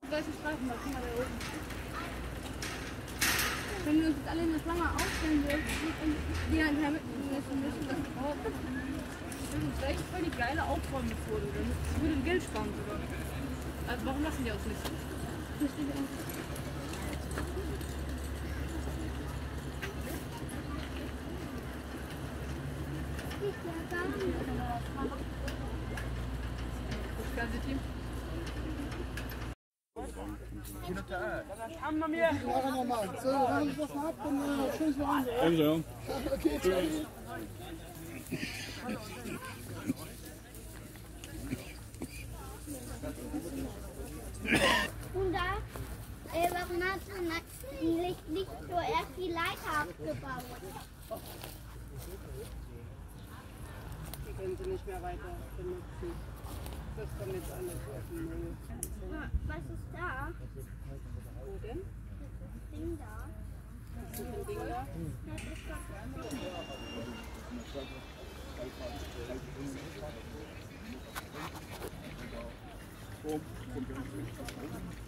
Solche Streifen, da kann man da oben. Wenn wir uns jetzt alle in der Schlange aufstellen würden und die dann mitnehmen müssen, das ist vielleicht voll die geile Aufräummethode. Das würde Geld sparen sogar. Also warum lassen die uns nicht? Das ganze Team. Ja, nochmal. So, dann ich was ab und schönes Wochenende. Also. Okay, ciao. Und da, warum hast du nicht zuerst die Leiter abgebaut? Die können sie nicht mehr weiter benutzen. Das kommt jetzt alles auf den Müll. Was ist da? Wo denn? Das Ding da. Was ist ein Ding da? Das ist doch das Ding. Kom, kom, kom.